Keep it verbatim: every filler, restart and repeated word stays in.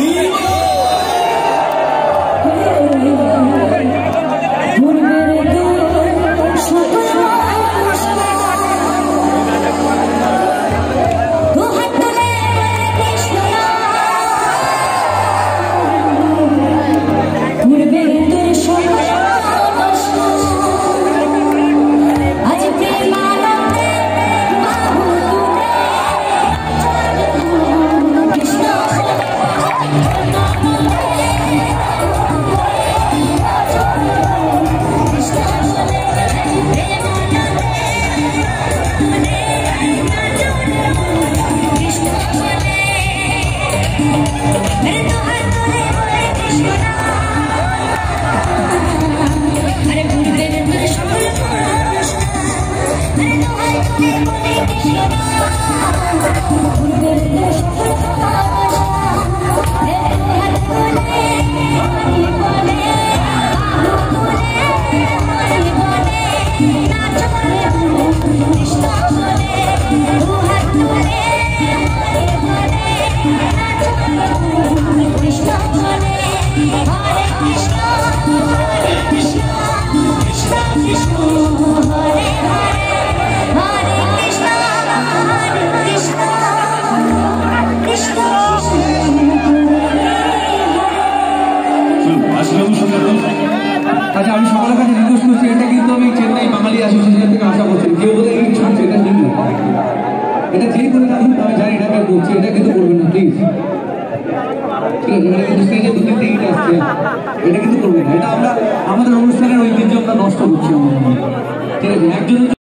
আচ্ছা আমি সবার কাছে রিকোয়েস্ট করছি, এটা কিন্তু আমি চেন্নাই বাঙালি অ্যাসোসিয়েশন থেকে আশা করছি, কেউ বলে এই শুনছে এটা কিন্তু এটা যে করে রাখুন, আমি জানি এটা কেউ করছি, এটা কিন্তু করবেন না প্লিজ, ঠিক আছে? এটা কিন্তু স্টেজে দু তিনটে ইট আসছে, এটা কিন্তু করবেন না, এটা আমরা আমাদের অনুষ্ঠানের ঐতিহ্য আমরা নষ্ট করছি, ঠিক আছে? একজন